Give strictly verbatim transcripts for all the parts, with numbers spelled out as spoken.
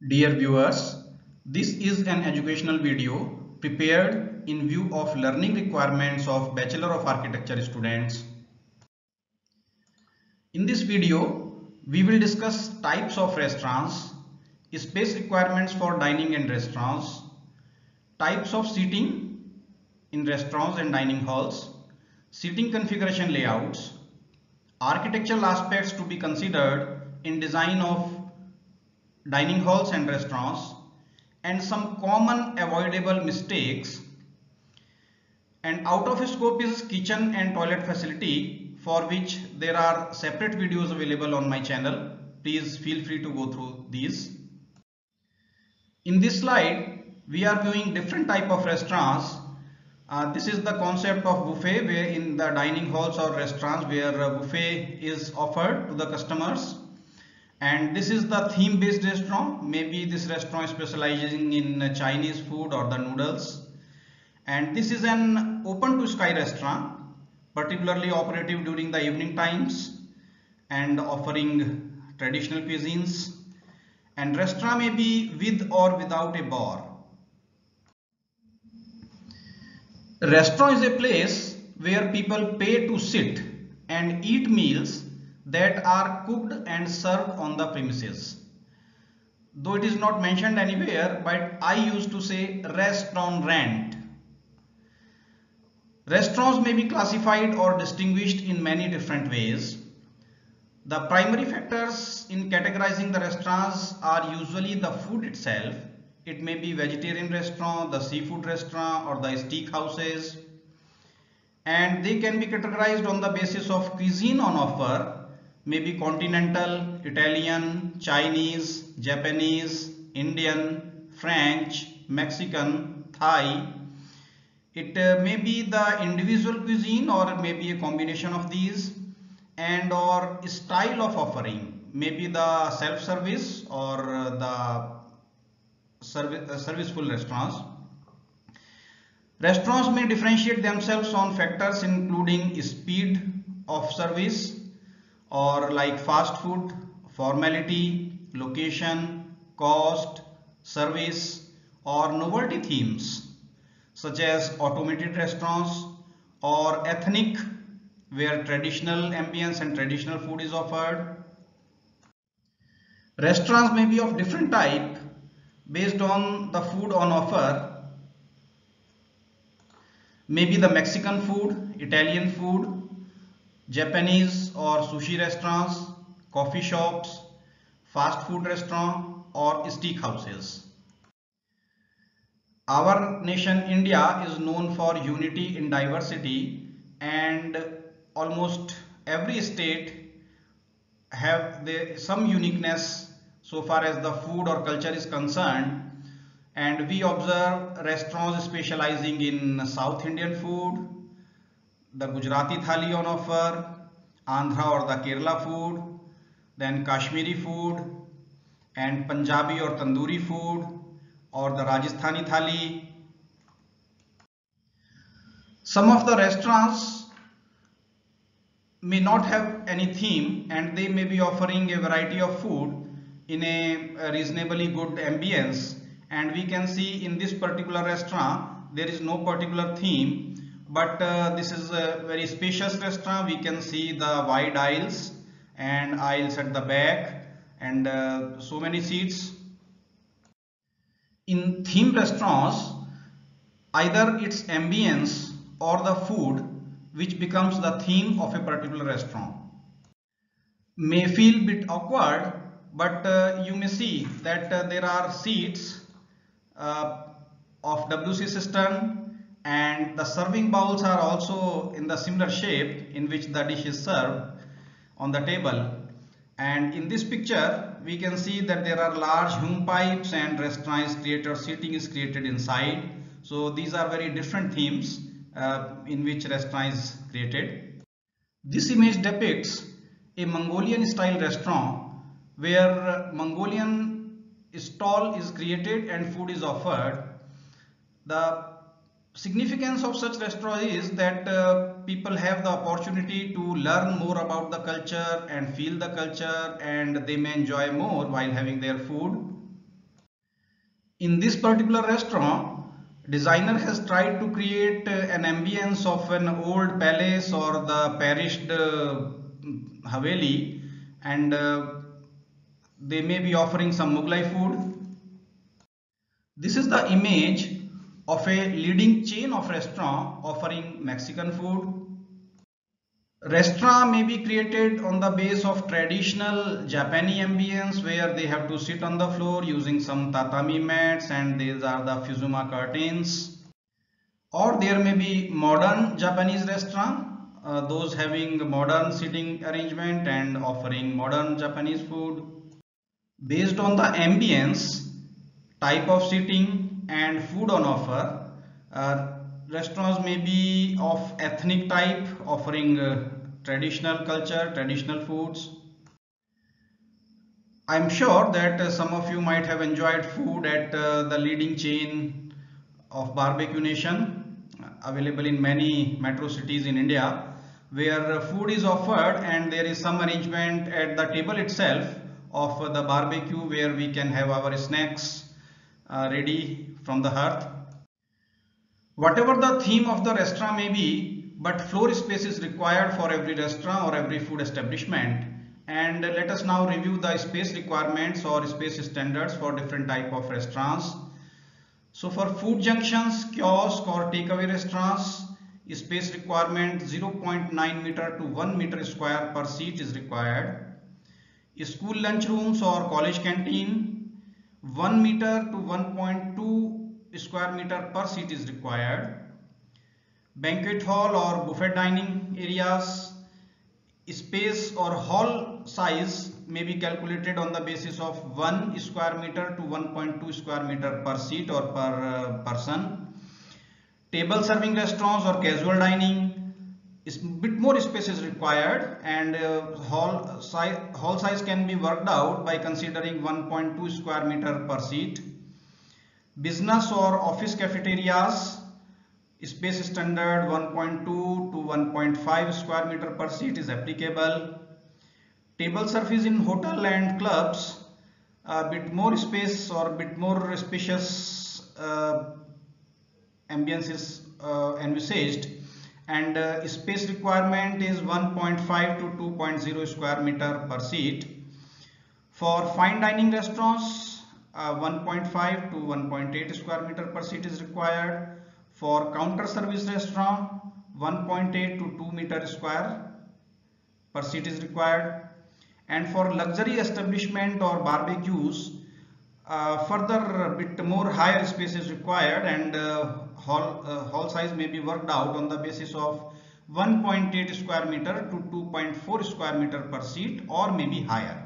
Dear viewers, this is an educational video prepared in view of learning requirements of Bachelor of Architecture students. In this video, we will discuss types of restaurants, space requirements for dining and restaurants, types of seating in restaurants and dining halls, seating configuration layouts, architectural aspects to be considered in design of dining halls and restaurants, and some common avoidable mistakes. And out of scope is kitchen and toilet facility, for which there are separate videos available on my channel. Please feel free to go through these. In this slide, we are viewing different type of restaurants. Uh, this is the concept of buffet, where in the dining halls or restaurants where a buffet is offered to the customers. And this is the theme based restaurant. Maybe this restaurant is specializing in Chinese food or the noodles. And this is an open to sky restaurant, particularly operative during the evening times and offering traditional cuisines. And restaurant may be with or without a bar. Restaurant is a place where people pay to sit and eat meals that are cooked and served on the premises. Though it is not mentioned anywhere, but I used to say restaurant rent. Restaurants may be classified or distinguished in many different ways. The primary factors in categorizing the restaurants are usually the food itself. It may be vegetarian restaurant, the seafood restaurant, or the steak houses. And they can be categorized on the basis of cuisine on offer. Maybe continental, Italian, Chinese, Japanese, Indian, French, Mexican, Thai. It uh, may be the individual cuisine or maybe a combination of these, and or style of offering, maybe the self-service or uh, the service, uh, serviceful restaurants. Restaurants may differentiate themselves on factors including speed of service, or like fast food, formality, location, cost, service, or novelty themes such as automated restaurants or ethnic, where traditional ambience and traditional food is offered. Restaurants may be of different type based on the food on offer. Maybe the Mexican food, Italian food, Japanese or sushi restaurants, coffee shops, fast food restaurant, or steak houses. Our nation India is known for unity in diversity, and almost every state have the, some uniqueness so far as the food or culture is concerned. And we observe restaurants specializing in South Indian food, the Gujarati thali on offer, Andhra or the Kerala food, then Kashmiri food, and Punjabi or Tandoori food, or the Rajasthani thali. Some of the restaurants may not have any theme, and they may be offering a variety of food in a reasonably good ambience. And we can see in this particular restaurant there is no particular theme, but uh, this is a very spacious restaurant. We can see the wide aisles and aisles at the back, and uh, so many seats. In theme restaurants, either its ambience or the food which becomes the theme of a particular restaurant. May feel bit awkward, but uh, you may see that uh, there are seats uh, of W C system, and the serving bowls are also in the similar shape in which the dish is served on the table. And in this picture we can see that there are large hum pipes and restaurant is created, seating is created inside. So these are very different themes uh, in which restaurant is created. This image depicts a Mongolian style restaurant where Mongolian stall is created and food is offered. The significance of such restaurant is that uh, people have the opportunity to learn more about the culture and feel the culture, and they may enjoy more while having their food. In this particular restaurant, designer has tried to create uh, an ambience of an old palace or the perished uh, Haveli, and uh, they may be offering some Mughlai food. This is the image of a leading chain of restaurant offering Mexican food. Restaurant may be created on the base of traditional Japanese ambience where they have to sit on the floor using some tatami mats, and these are the Fusuma curtains. Or there may be modern Japanese restaurant, uh, those having modern seating arrangement and offering modern Japanese food. Based on the ambience, type of seating and food on offer, uh, restaurants may be of ethnic type, offering uh, traditional culture, traditional foods. I'm sure that uh, some of you might have enjoyed food at uh, the leading chain of Barbecue Nation, available in many metro cities in India, where food is offered and there is some arrangement at the table itself of the barbecue where we can have our snacks uh, ready from the hearth. Whatever the theme of the restaurant may be, but floor space is required for every restaurant or every food establishment. And let us now review the space requirements or space standards for different type of restaurants. So for food junctions, kiosk or takeaway restaurants, space requirement zero point nine meter to one meter square per seat is required. School lunchrooms or college canteen, one meter to one point two square meter per seat is required. Banquet hall or buffet dining areas, space or hall size may be calculated on the basis of one square meter to one point two square meter per seat or per uh, person. Table serving restaurants or casual dining, is bit more space is required, and uh, hall size hall size can be worked out by considering one point two square meter per seat. Business or office cafeterias, space standard one point two to one point five square meter per seat is applicable. Table service in hotel and clubs, a bit more space or bit more spacious uh, ambience is uh, envisaged, and uh, space requirement is one point five to two point zero square meter per seat. For fine dining restaurants, uh, one point five to one point eight square meter per seat is required. For counter service restaurant, one point eight to two meter square per seat is required. And for luxury establishment or barbecues, uh, further a bit more higher space is required, and uh, hall, uh, hall size may be worked out on the basis of one point eight square meter to two point four square meter per seat, or maybe higher.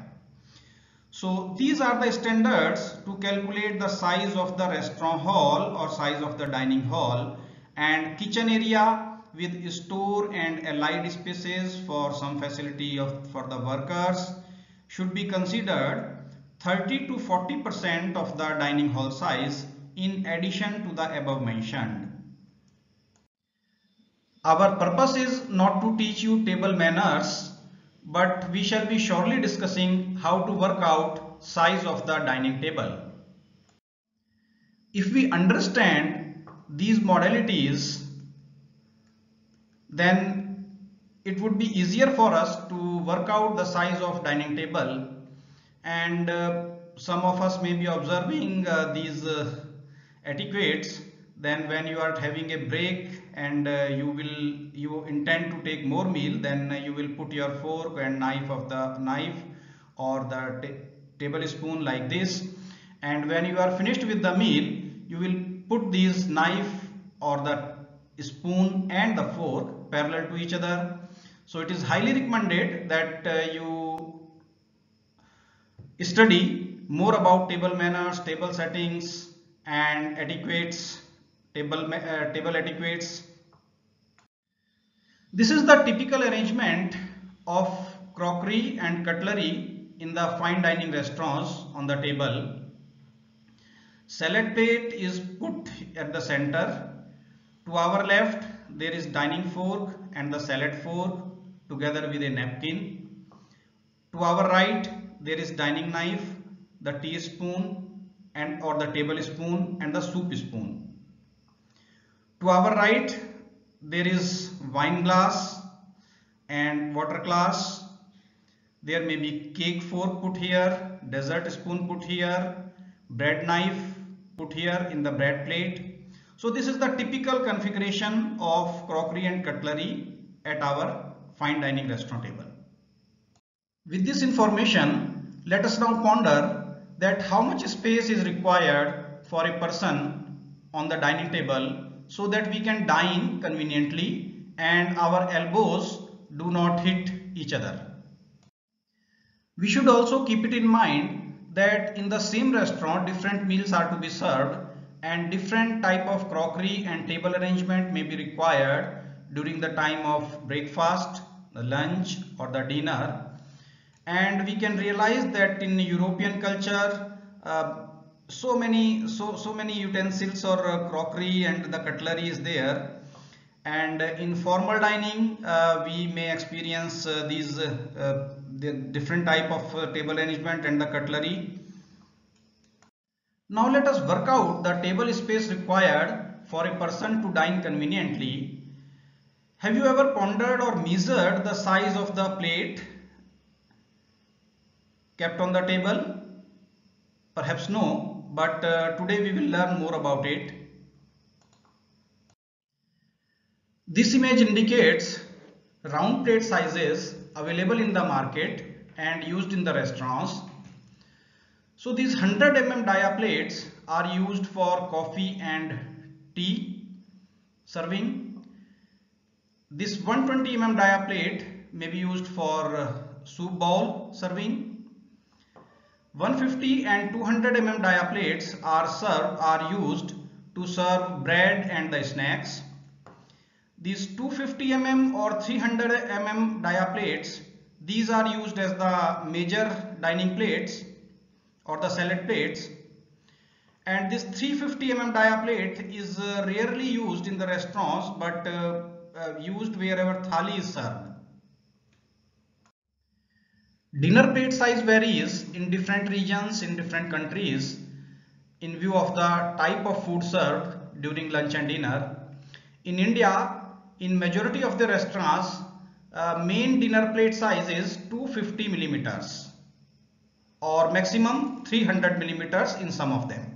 So these are the standards to calculate the size of the restaurant hall or size of the dining hall. And kitchen area with store and allied spaces for some facility of, for the workers should be considered thirty to forty percent of the dining hall size in addition to the above mentioned. Our purpose is not to teach you table manners, but we shall be surely discussing how to work out size of the dining table. If we understand these modalities, then it would be easier for us to work out the size of dining table. And uh, some of us may be observing uh, these uh, etiquettes. Then when you are having a break and uh, you will you intend to take more meal, then uh, you will put your fork and knife of the knife or the table spoon like this, and when you are finished with the meal, you will put these knife or the spoon and the fork parallel to each other. So it is highly recommended that uh, you study more about table manners, table settings and etiquettes, table, uh, table etiquettes. This is the typical arrangement of crockery and cutlery in the fine dining restaurants on the table. Salad plate is put at the center. To our left there is dining fork and the salad fork together with a napkin. To our right there is dining knife, the teaspoon and or the tablespoon and the soup spoon. To our right there is wine glass and water glass. There may be cake fork put here, dessert spoon put here, bread knife put here in the bread plate. So this is the typical configuration of crockery and cutlery at our fine dining restaurant table. With this information, let us now ponder that how much space is required for a person on the dining table so that we can dine conveniently and our elbows do not hit each other. We should also keep it in mind that in the same restaurant different meals are to be served and different type of crockery and table arrangement may be required during the time of breakfast, the lunch or the dinner. And we can realize that in European culture uh, so many so so many utensils or uh, crockery and the cutlery is there. And in formal dining, uh, we may experience uh, these uh, uh, the different type of uh, table arrangement and the cutlery. Now let us work out the table space required for a person to dine conveniently. Have you ever pondered or measured the size of the plate kept on the table? Perhaps no, but uh, today we will learn more about it. This image indicates round plate sizes available in the market and used in the restaurants. So these one hundred millimeter dia plates are used for coffee and tea serving. This one hundred twenty millimeter dia plate may be used for uh, soup bowl serving. one hundred fifty and two hundred millimeter dia plates are served are used to serve bread and the snacks. These two hundred fifty millimeter or three hundred millimeter dia plates, these are used as the major dining plates or the salad plates, and this three hundred fifty millimeter dia plate is uh, rarely used in the restaurants but uh, uh, used wherever thali is served. Dinner plate size varies in different regions in different countries in view of the type of food served during lunch and dinner. In India, in majority of the restaurants, uh, main dinner plate size is two hundred fifty millimeters or maximum three hundred millimeters in some of them.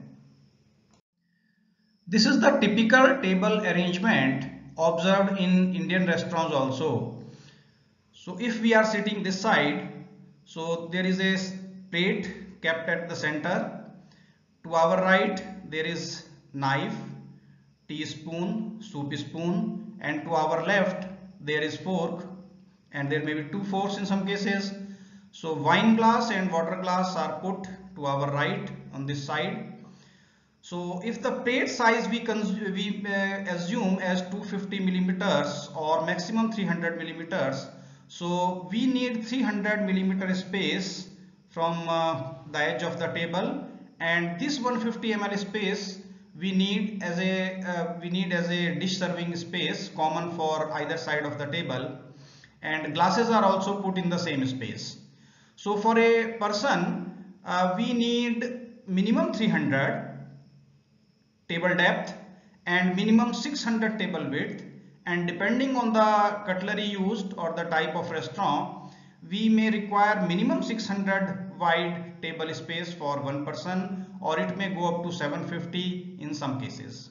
This is the typical table arrangement observed in Indian restaurants also. So if we are sitting this side, so there is a plate kept at the center. To our right there is knife, teaspoon, soup spoon, and to our left there is fork, and there may be two forks in some cases. So wine glass and water glass are put to our right on this side. So if the plate size we, we uh, assume as two hundred fifty millimeters or maximum three hundred millimeters, so we need three hundred millimeter space from uh, the edge of the table, and this one hundred fifty milliliter space we need as a uh, we need as a dish serving space common for either side of the table, and glasses are also put in the same space. So for a person uh, we need minimum three hundred table depth and minimum six hundred table width, and depending on the cutlery used or the type of restaurant, we may require minimum six hundred wide table space for one person, or it may go up to seven hundred fifty in some cases.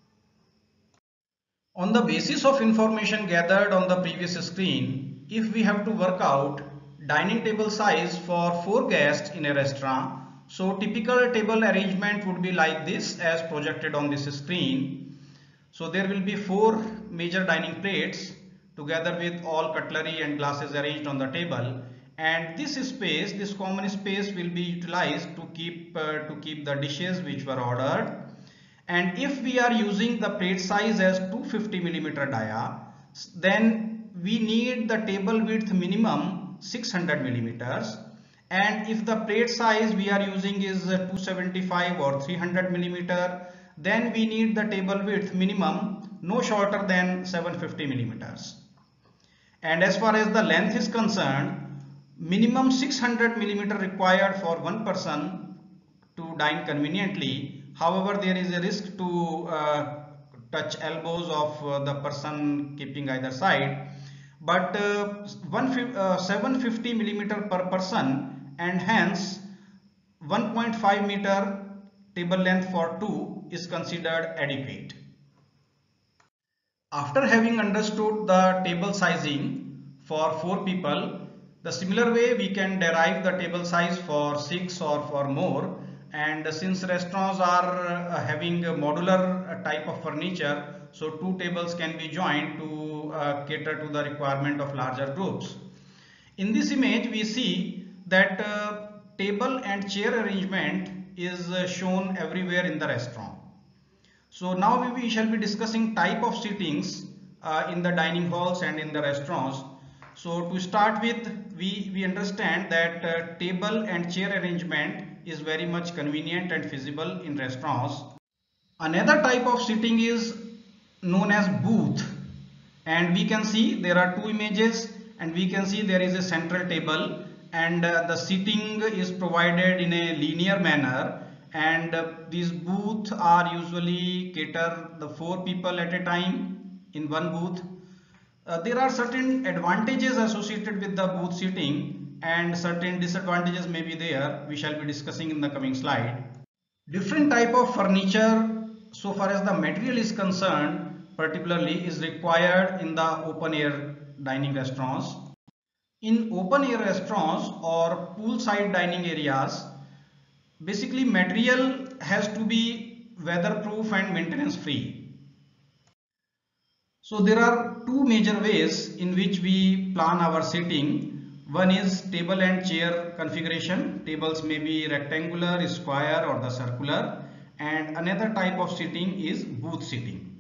On the basis of information gathered on the previous screen, if we have to work out dining table size for four guests in a restaurant, so typical table arrangement would be like this as projected on this screen. So there will be four major dining plates together with all cutlery and glasses arranged on the table, and this space, this common space, will be utilized to keep uh, to keep the dishes which were ordered. And if we are using the plate size as two hundred fifty millimeter dia, then we need the table width minimum six hundred millimeters, and if the plate size we are using is two hundred seventy-five or three hundred millimeter, then we need the table width minimum no shorter than seven hundred fifty millimeters. And as far as the length is concerned, minimum six hundred millimeter required for one person to dine conveniently. However, there is a risk to uh, touch elbows of uh, the person keeping either side. But uh, seven hundred fifty millimeter per person, and hence one point five meter table length for two is considered adequate. After having understood the table sizing for four people, the similar way we can derive the table size for six or for more. And since restaurants are uh, having a modular type of furniture, so two tables can be joined to uh, cater to the requirement of larger groups. In this image we see that uh, table and chair arrangement is uh, shown everywhere in the restaurant. So now we shall be discussing type of sittings uh, in the dining halls and in the restaurants. So to start with, we, we understand that uh, table and chair arrangement is very much convenient and feasible in restaurants. Another type of sitting is known as booth, and we can see there are two images, and we can see there is a central table, and uh, the seating is provided in a linear manner, and uh, these booths are usually cater the four people at a time in one booth. Uh, there are certain advantages associated with the booth seating and certain disadvantages may be there. We shall be discussing in the coming slide. Different type of furniture, so far as the material is concerned, particularly is required in the open air dining restaurants. In open air restaurants or poolside dining areas, basically material has to be weatherproof and maintenance free. So there are two major ways in which we plan our seating. One is table and chair configuration. Tables may be rectangular, square or the circular, and another type of seating is booth seating.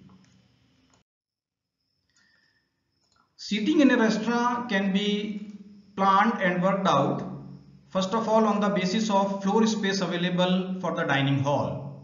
Seating in a restaurant can be planned and worked out, first of all, on the basis of floor space available for the dining hall.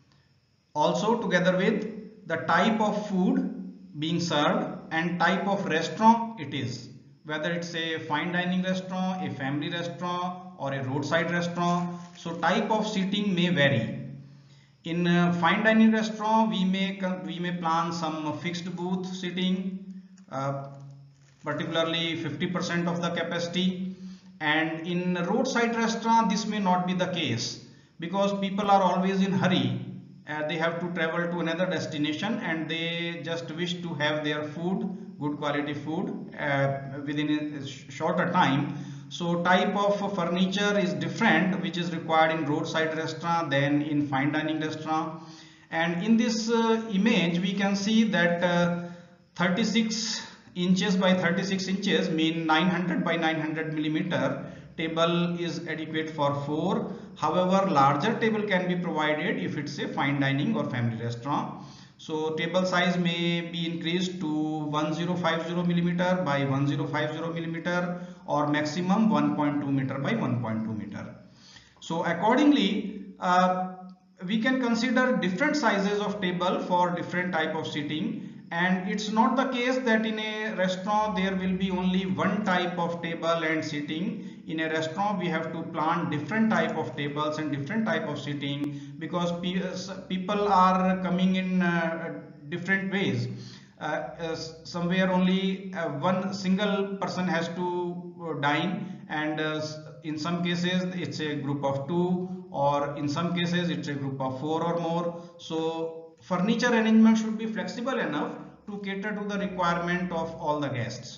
Also together with the type of food being served and type of restaurant it is, whether it's a fine dining restaurant, a family restaurant or a roadside restaurant. So type of seating may vary. In a fine dining restaurant we may we may plan some fixed booth seating, uh, particularly fifty percent of the capacity, and in a roadside restaurant this may not be the case because people are always in hurry. Uh, they have to travel to another destination and they just wish to have their food, good quality food uh, within a shorter time. So type of furniture is different which is required in roadside restaurant than in fine dining restaurant. And in this uh, image we can see that uh, thirty-six inches by thirty-six inches mean nine hundred by nine hundred millimeter table is adequate for four. However, larger table can be provided if it's a fine dining or family restaurant. So table size may be increased to one thousand fifty millimeter by one thousand fifty millimeter or maximum one point two meter by one point two meter. So accordingly, uh, we can consider different sizes of table for different type of seating. And it's not the case that in a restaurant there will be only one type of table and seating. In a restaurant we have to plan different type of tables and different type of seating because people are coming in uh, different ways. Uh, uh, somewhere only uh, one single person has to uh, dine, and uh, in some cases it's a group of two, or in some cases it's a group of four or more. So furniture arrangement should be flexible enough to cater to the requirement of all the guests.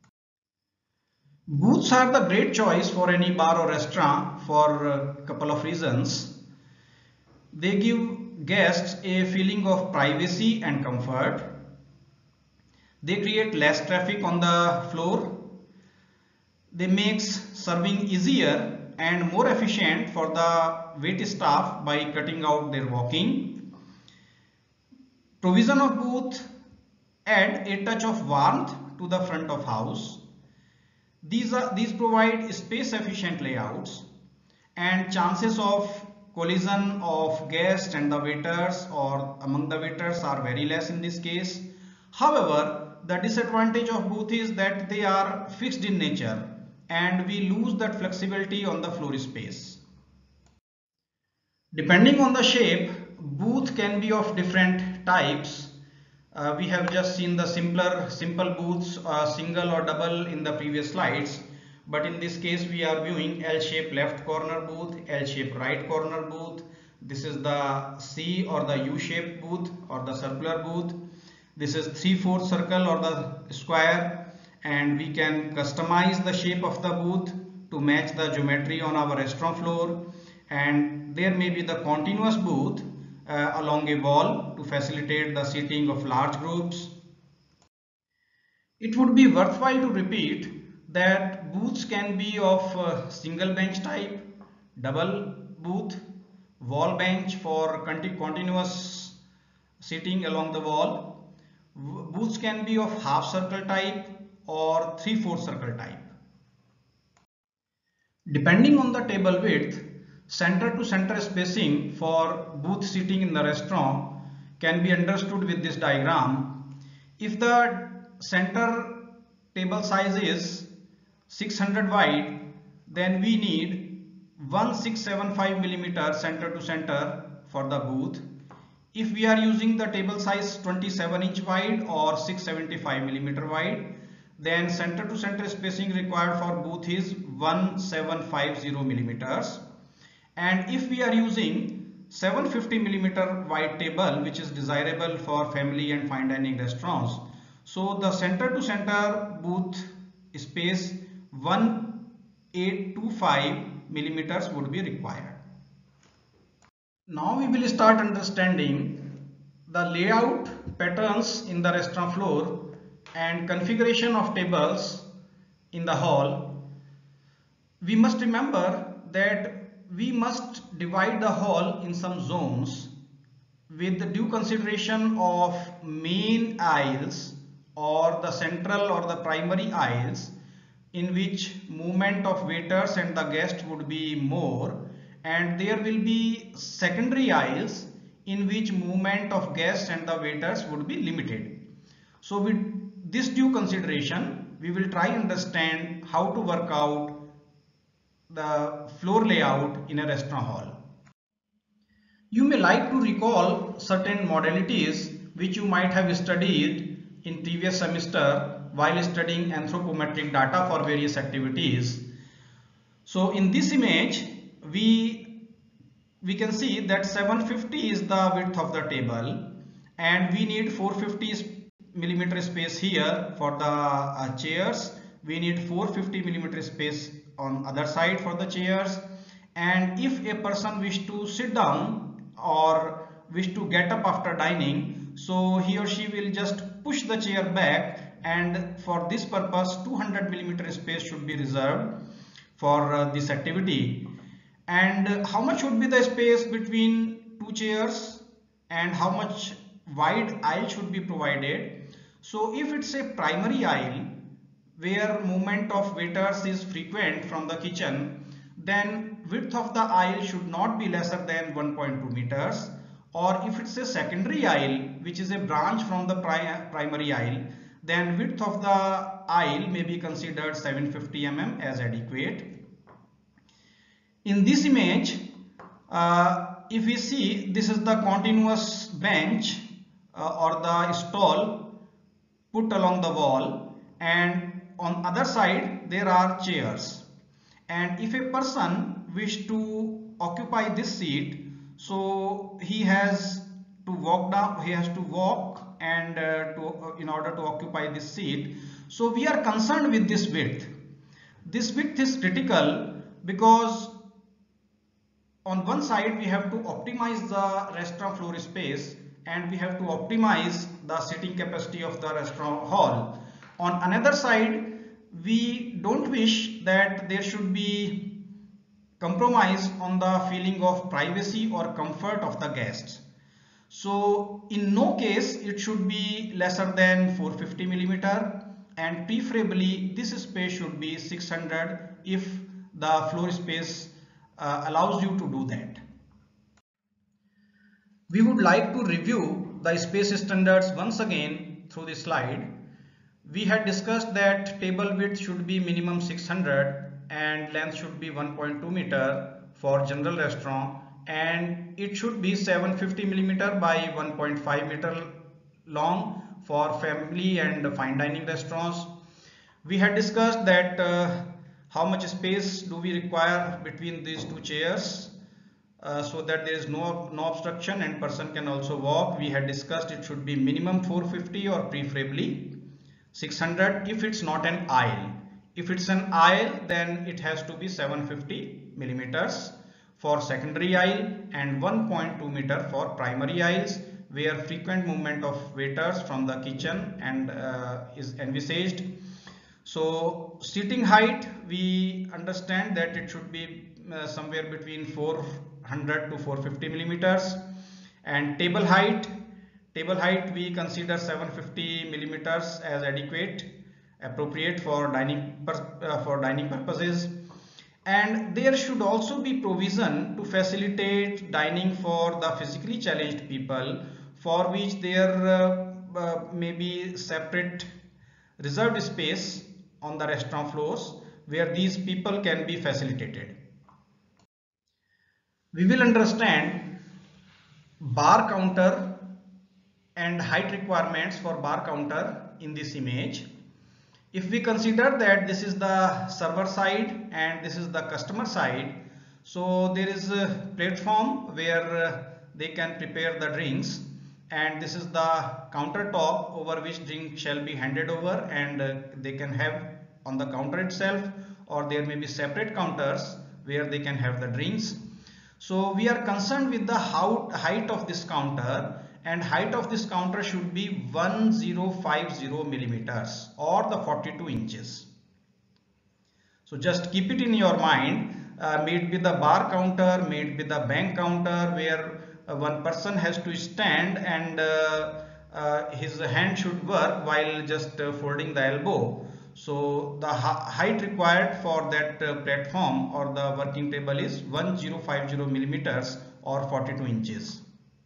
Booths are the great choice for any bar or restaurant for a couple of reasons. They give guests a feeling of privacy and comfort. They create less traffic on the floor. They make serving easier and more efficient for the wait staff by cutting out their walking. Provision of booth add a touch of warmth to the front of house. These are these provide space efficient layouts, and chances of collision of guests and the waiters or among the waiters are very less in this case. However, the disadvantage of booth is that they are fixed in nature and we lose that flexibility on the floor space. Depending on the shape, booth can be of different types. Uh, we have just seen the simpler, simple booths, uh, single or double in the previous slides. But in this case, we are viewing L-shaped left corner booth, L-shaped right corner booth. This is the C or the U-shaped booth or the circular booth. This is three-fourth circle or the square, and we can customize the shape of the booth to match the geometry on our restaurant floor. And there may be the continuous booth uh, along a wall to facilitate the seating of large groups. It would be worthwhile to repeat that booths can be of uh, single bench type, double booth, wall bench for continuous seating along the wall. Booths can be of half circle type or three-fourth circle type. Depending on the table width, center to center spacing for booth seating in the restaurant can be understood with this diagram. If the center table size is six hundred wide, then we need one thousand six hundred seventy-five millimeter center to center for the booth. If we are using the table size twenty-seven inch wide or six hundred seventy-five millimeter wide, then center to center spacing required for booth is one thousand seven hundred fifty millimeters. And if we are using seven hundred fifty millimeter wide table, which is desirable for family and fine dining restaurants, so the center to center booth space one thousand eight hundred twenty-five millimeters would be required. Now we will start understanding the layout patterns in the restaurant floor and configuration of tables in the hall. We must remember that we must divide the hall in some zones with the due consideration of main aisles or the central or the primary aisles, in which movement of waiters and the guests would be more, and there will be secondary aisles in which movement of guests and the waiters would be limited. So with this due consideration, we will try and understand how to work out the floor layout in a restaurant hall. You may like to recall certain modalities which you might have studied in previous semester while studying anthropometric data for various activities. So in this image, we we can see that seven hundred fifty is the width of the table, and we need four hundred fifty millimeter space here for the uh, chairs. We need four hundred fifty millimeter space on other side for the chairs, and if a person wish to sit down or wish to get up after dining, so he or she will just push the chair back, and for this purpose two hundred millimeter space should be reserved for uh, this activity. And uh, how much would be the space between two chairs and how much wide aisle should be provided? So if it's a primary aisle where movement of waiters is frequent from the kitchen, then width of the aisle should not be lesser than one point two meters. Or if it's a secondary aisle, which is a branch from the pri primary aisle, then width of the aisle may be considered seven hundred fifty millimeters as adequate. In this image, uh, if we see, this is the continuous bench uh, or the stall put along the wall, and on other side there are chairs. And if a person wish to occupy this seat, so he has to walk down, he has to walk and uh, to uh, in order to occupy this seat. So we are concerned with this width. This width is critical because on one side we have to optimize the restaurant floor space and we have to optimize the seating capacity of the restaurant hall. On another side, we don't wish that there should be compromise on the feeling of privacy or comfort of the guests. So in no case it should be lesser than four hundred fifty millimeter, and preferably this space should be six hundred if the floor space uh, allows you to do that. We would like to review the space standards once again through this slide. We had discussed that table width should be minimum six hundred and length should be one point two meter for general restaurant, and it should be seven hundred fifty millimeter by one point five meter long for family and fine dining restaurants. We had discussed that uh, how much space do we require between these two chairs uh, so that there is no, no obstruction and person can also walk. We had discussed it should be minimum four hundred fifty or preferably six hundred if it's not an aisle. If it's an aisle, then it has to be seven hundred fifty millimeters for secondary aisle and one point two meter for primary aisles, where frequent movement of waiters from the kitchen and uh, is envisaged. So seating height, we understand that it should be uh, somewhere between four hundred to four hundred fifty millimeters, and table height, table height we consider seven hundred fifty millimeters as adequate, appropriate for dining uh, for dining purposes. And there should also be provision to facilitate dining for the physically challenged people, for which there uh, uh, may be separate reserved space on the restaurant floors where these people can be facilitated. We will understand bar counter and height requirements for bar counter in this image. If we consider that this is the server side and this is the customer side, so there is a platform where uh, they can prepare the drinks, and this is the countertop over which drink shall be handed over, and uh, they can have on the counter itself, or there may be separate counters where they can have the drinks. So we are concerned with the height of this counter, and height of this counter should be one thousand fifty millimeters or the forty-two inches. So just keep it in your mind, uh, may it be the bar counter, may it be the bank counter, where uh, one person has to stand and uh, uh, his hand should work while just uh, folding the elbow. So the height required for that uh, platform or the working table is one thousand fifty millimeters or forty-two inches.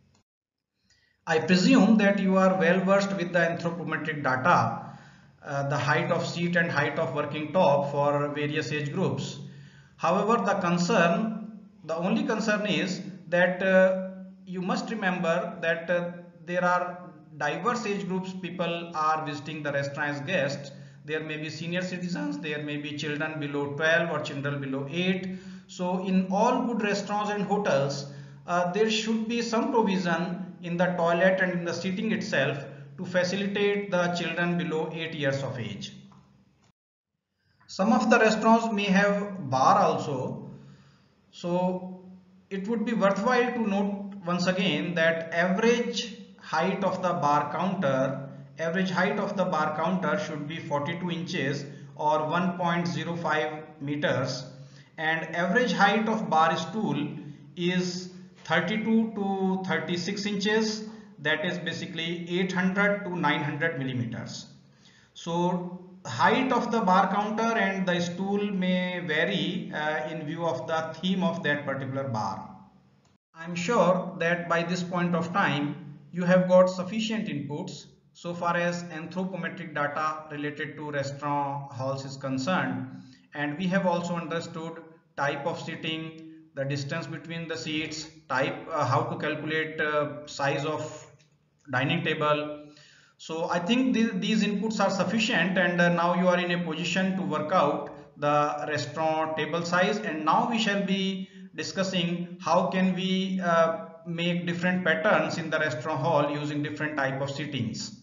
I presume that you are well versed with the anthropometric data, uh, the height of seat and height of working top for various age groups. However, the concern, the only concern is that uh, you must remember that uh, there are diverse age groups people are visiting the restaurant as guests. There may be senior citizens, there may be children below twelve or children below eight. So in all good restaurants and hotels, uh, there should be some provision in the toilet and in the seating itself to facilitate the children below eight years of age. Some of the restaurants may have bar also. So it would be worthwhile to note once again that average height of the bar counter, average height of the bar counter should be forty-two inches or one point zero five meters, and average height of bar stool is thirty-two to thirty-six inches, that is basically eight hundred to nine hundred millimeters. So height of the bar counter and the stool may vary uh, in view of the theme of that particular bar. I'm sure that by this point of time you have got sufficient inputs so far as anthropometric data related to restaurant halls is concerned, and we have also understood type of seating, the distance between the seats, type, uh, how to calculate uh, size of dining table. So I think th these inputs are sufficient, and uh, now you are in a position to work out the restaurant table size, and now we shall be discussing how can we uh, make different patterns in the restaurant hall using different type of seatings.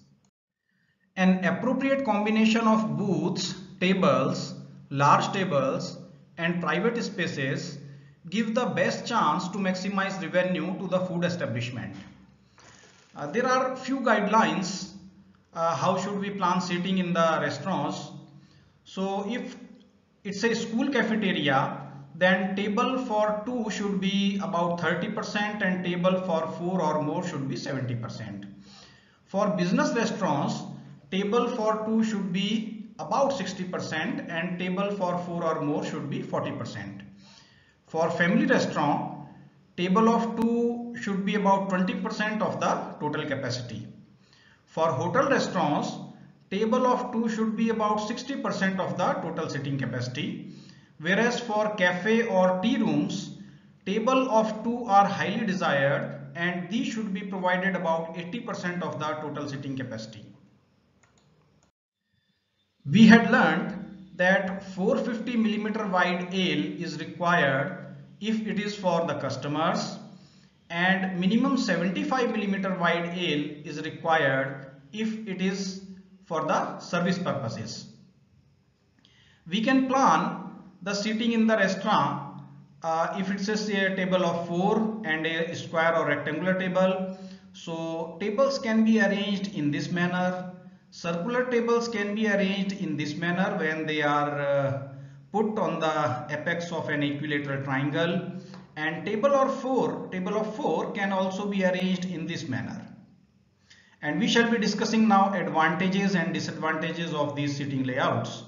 An appropriate combination of booths, tables, large tables and private spaces give the best chance to maximize revenue to the food establishment. Uh, there are few guidelines uh, how should we plan seating in the restaurants. So if it's a school cafeteria, then table for two should be about thirty percent and table for four or more should be seventy percent. For business restaurants, table for two should be about sixty percent and table for four or more should be forty percent. For family restaurant, table of two should be about twenty percent of the total capacity. For hotel restaurants, table of two should be about sixty percent of the total sitting capacity. Whereas for cafe or tea rooms, table of two are highly desired and these should be provided about eighty percent of the total seating capacity. We had learned that four hundred fifty millimeter wide ale is required if it is for the customers, and minimum seventy-five millimeter wide ale is required if it is for the service purposes. We can plan the seating in the restaurant uh, if it's a table of four and a square or rectangular table. So tables can be arranged in this manner. Circular tables can be arranged in this manner when they are uh, put on the apex of an equilateral triangle, and table or four, table of four can also be arranged in this manner. And we shall be discussing now advantages and disadvantages of these seating layouts.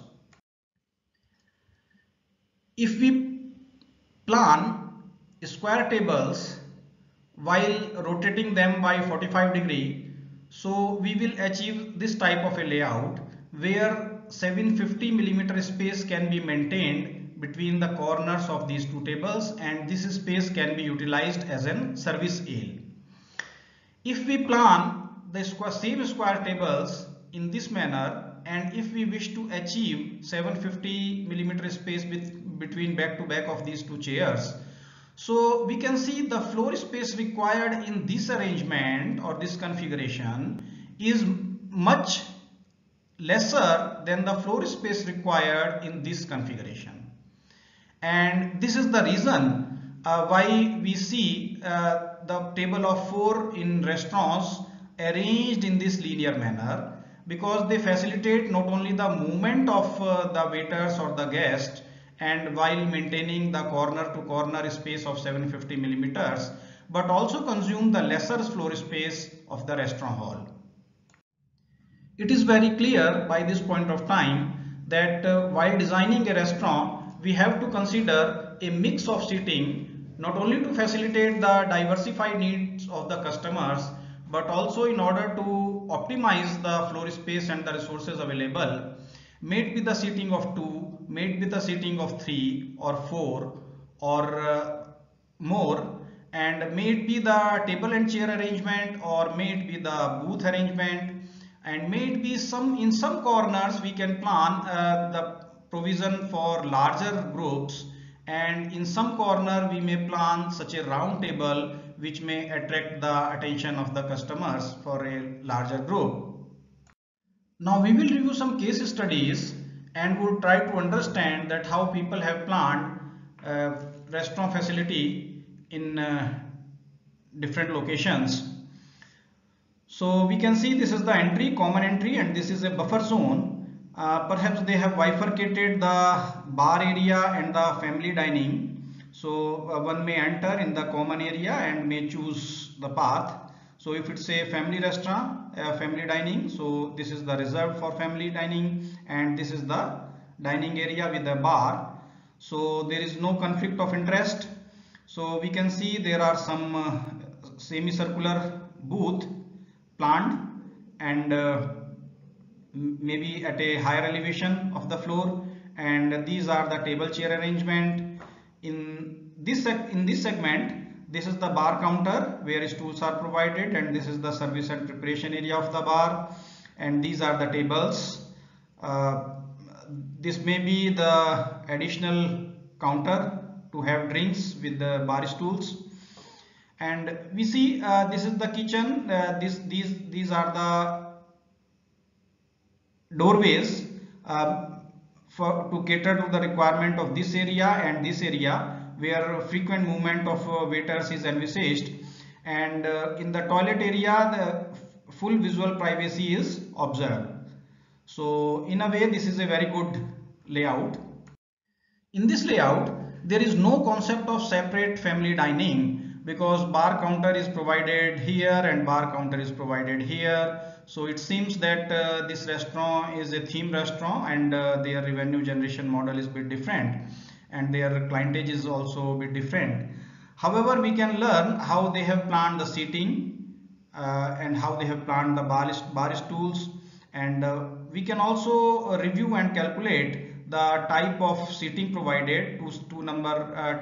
If we plan square tables while rotating them by forty-five degree, so we will achieve this type of a layout where seven hundred fifty millimeter space can be maintained between the corners of these two tables, and this space can be utilized as an service ale. If we plan the square, same square tables in this manner, and if we wish to achieve seven hundred fifty millimeter space with, between back to back of these two chairs, so we can see the floor space required in this arrangement or this configuration is much lesser than the floor space required in this configuration. And this is the reason uh, why we see uh, the table of four in restaurants arranged in this linear manner, because they facilitate not only the movement of uh, the waiters or the guests, and while maintaining the corner to corner space of seven hundred fifty millimeters, but also consume the lesser floor space of the restaurant hall. It is very clear by this point of time that uh, while designing a restaurant, we have to consider a mix of seating, not only to facilitate the diversified needs of the customers, but also in order to optimize the floor space and the resources available. May it be the seating of two, may it be the seating of three or four or uh, more, and may it be the table and chair arrangement, or may it be the booth arrangement, and may it be some in some corners we can plan uh, the provision for larger groups, and in some corner we may plan such a round table which may attract the attention of the customers for a larger group. Now we will review some case studies and will try to understand that how people have planned uh, restaurant facility in uh, different locations. So we can see this is the entry, common entry, and this is a buffer zone. Uh, perhaps they have bifurcated the bar area and the family dining. So uh, one may enter in the common area and may choose the path. So if it's a family restaurant, uh, family dining, so this is the reserved for family dining, and this is the dining area with the bar. So there is no conflict of interest. So we can see there are some uh, semicircular booth planned, and uh, maybe at a higher elevation of the floor, and these are the table chair arrangement. In this in this segment, this is the bar counter where stools are provided, and this is the service and preparation area of the bar, and these are the tables. Uh, this may be the additional counter to have drinks with the bar stools. And we see uh, this is the kitchen. Uh, this these these are the doorways uh, for to cater to the requirement of this area and this area, where frequent movement of uh, waiters is envisaged, and uh, in the toilet area the full visual privacy is observed. So in a way this is a very good layout. In this layout there is no concept of separate family dining, because bar counter is provided here and bar counter is provided here. So it seems that uh, this restaurant is a theme restaurant, and uh, their revenue generation model is a bit different, and their clientage is also a bit different. However, we can learn how they have planned the seating uh, and how they have planned the bar, bar stools, and uh, we can also review and calculate the type of seating provided to, to number uh, to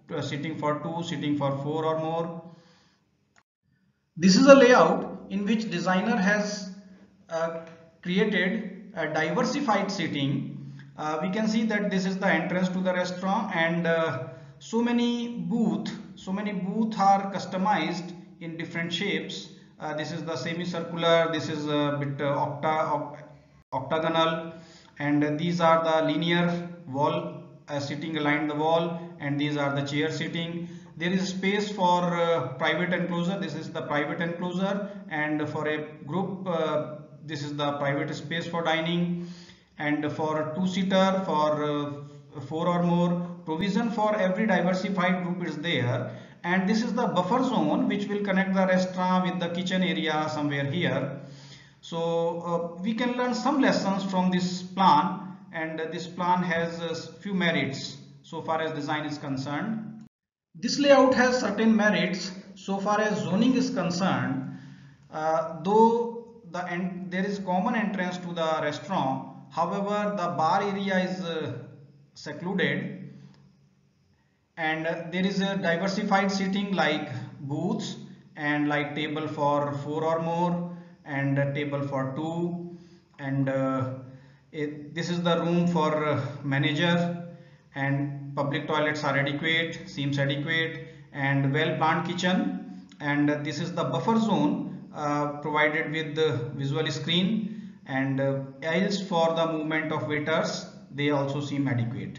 uh, seating for two, seating for four or more. This is a layout in which designer has uh, created a diversified seating. Uh, we can see that this is the entrance to the restaurant, and uh, so many booth, so many booth are customized in different shapes. Uh, this is the semicircular, this is a bit uh, octa, octagonal, and these are the linear wall uh, seating aligned the wall, and these are the chair seating. There is space for uh, private enclosure. This is the private enclosure, and for a group uh, this is the private space for dining, and for two-seater, for uh, four or more, provision for every diversified group is there. And this is the buffer zone which will connect the restaurant with the kitchen area somewhere here. So uh, we can learn some lessons from this plan, and uh, this plan has a uh, few merits so far as design is concerned. This layout has certain merits so far as zoning is concerned. Uh, though the there is common entrance to the restaurant, however the bar area is uh, secluded, and uh, there is a diversified seating like booths and like table for four or more and a table for two, and uh, it, this is the room for uh, manager, and public toilets are adequate, seems adequate, and well planned kitchen, and uh, this is the buffer zone uh, provided with the visual screen, and uh, aisles for the movement of waiters, they also seem adequate.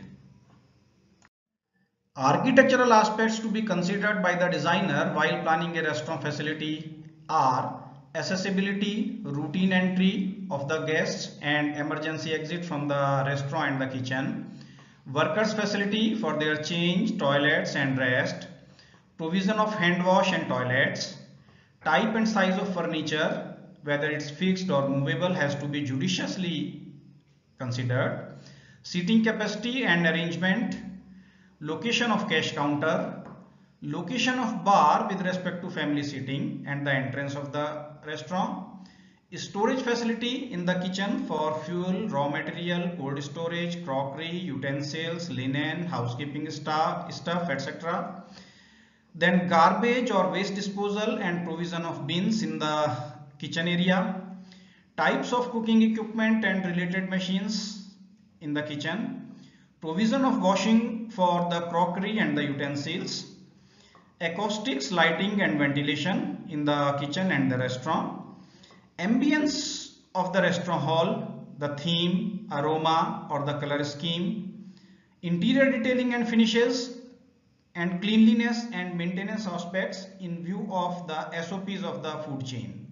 Architectural aspects to be considered by the designer while planning a restaurant facility are accessibility, routine entry of the guests and emergency exit from the restaurant and the kitchen, workers facility for their change, toilets and rest, provision of hand wash and toilets, type and size of furniture, whether it's fixed or movable, has to be judiciously considered, seating capacity and arrangement, location of cash counter, location of bar with respect to family seating and the entrance of the restaurant, storage facility in the kitchen for fuel, raw material, cold storage, crockery, utensils, linen, housekeeping stuff, stuff et cetera. Then garbage or waste disposal and provision of bins in the kitchen area, types of cooking equipment and related machines in the kitchen, provision of washing for the crockery and the utensils, acoustics, lighting and ventilation in the kitchen and the restaurant, ambience of the restaurant hall, the theme, aroma or the color scheme, interior detailing and finishes, and cleanliness and maintenance aspects in view of the S O Ps of the food chain.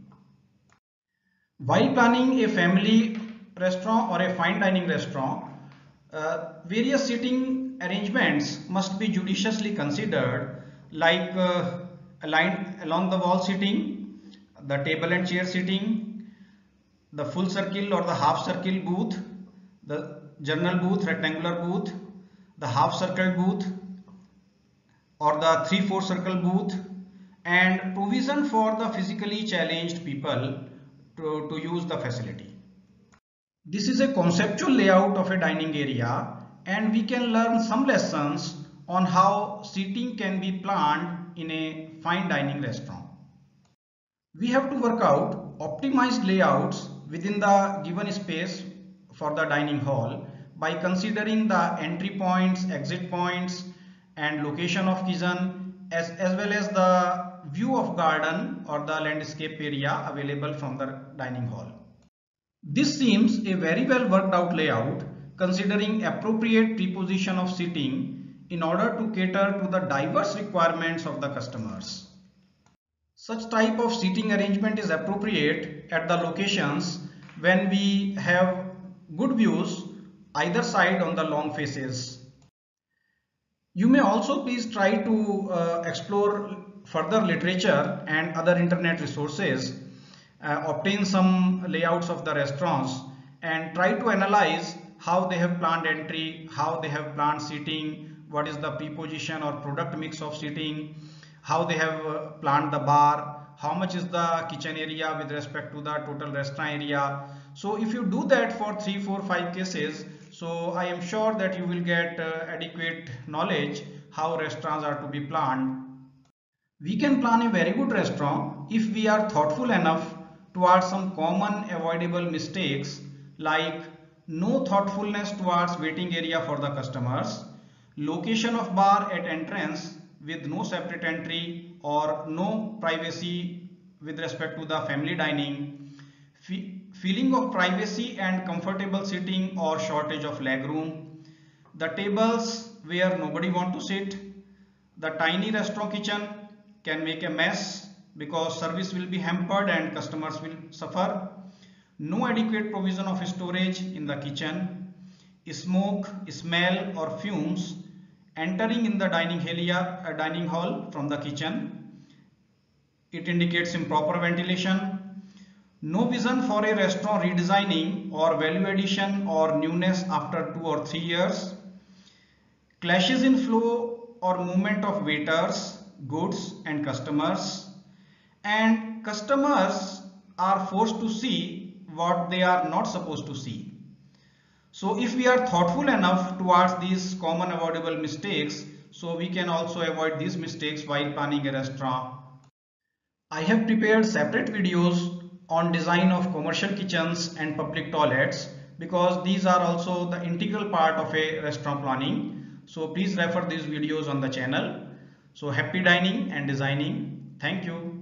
While planning a family restaurant or a fine dining restaurant, uh, various seating arrangements must be judiciously considered, like uh, aligned along the wall seating, the table and chair seating, the full circle or the half circle booth, the journal booth, rectangular booth, the half circle booth or the three four circle booth, and provision for the physically challenged people to, to use the facility. This is a conceptual layout of a dining area, and we can learn some lessons on how seating can be planned in a fine dining restaurant. We have to work out optimized layouts within the given space for the dining hall by considering the entry points, exit points and location of kitchen, as, as well as the view of garden or the landscape area available from the dining hall. This seems a very well worked out layout considering appropriate preposition of seating in order to cater to the diverse requirements of the customers. Such type of seating arrangement is appropriate at the locations when we have good views either side on the long faces. You may also please try to uh, explore further literature and other internet resources, uh, obtain some layouts of the restaurants and try to analyze how they have planned entry, how they have planned seating, what is the preposition or product mix of seating, how they have uh, planned the bar, how much is the kitchen area with respect to the total restaurant area. So if you do that for three, four, five cases, so I am sure that you will get uh, adequate knowledge how restaurants are to be planned. We can plan a very good restaurant if we are thoughtful enough towards some common avoidable mistakes like no thoughtfulness towards waiting area for the customers, location of bar at entrance with no separate entry or no privacy with respect to the family dining, fe feeling of privacy and comfortable sitting or shortage of leg room, the tables where nobody want to sit, the tiny restaurant kitchen can make a mess because service will be hampered and customers will suffer. No adequate provision of storage in the kitchen. Smoke, smell or fumes entering in the dining area, uh, dining hall from the kitchen. It indicates improper ventilation. No vision for a restaurant redesigning or value addition or newness after two or three years. Clashes in flow or movement of waiters, goods and customers, and customers are forced to see what they are not supposed to see. So if we are thoughtful enough towards these common avoidable mistakes, so we can also avoid these mistakes while planning a restaurant. I have prepared separate videos on design of commercial kitchens and public toilets because these are also the integral part of a restaurant planning. So please refer these videos on the channel. So happy dining and designing. Thank you.